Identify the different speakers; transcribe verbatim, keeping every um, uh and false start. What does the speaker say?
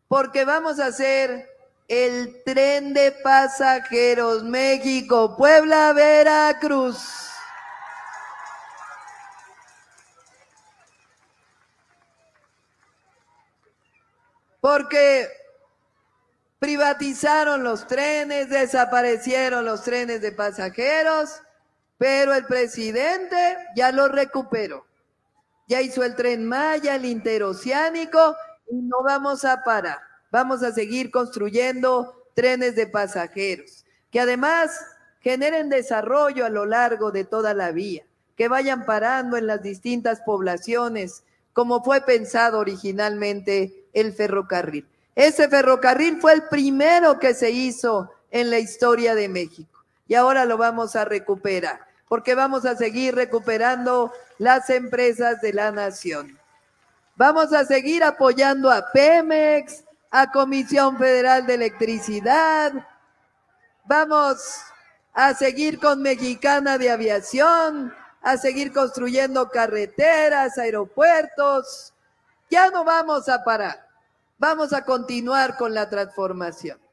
Speaker 1: porque vamos a hacer el tren de pasajeros México, Puebla, Veracruz. Porque privatizaron los trenes, desaparecieron los trenes de pasajeros, pero el presidente ya los recuperó. Ya hizo el Tren Maya, el interoceánico, y no vamos a parar. Vamos a seguir construyendo trenes de pasajeros, que además generen desarrollo a lo largo de toda la vía, que vayan parando en las distintas poblaciones, como fue pensado originalmente el ferrocarril. Ese ferrocarril fue el primero que se hizo en la historia de México y ahora lo vamos a recuperar, porque vamos a seguir recuperando las empresas de la nación. Vamos a seguir apoyando a Pemex, a Comisión Federal de Electricidad, vamos a seguir con Mexicana de Aviación, a seguir construyendo carreteras, aeropuertos. Ya no vamos a parar. Vamos a continuar con la transformación.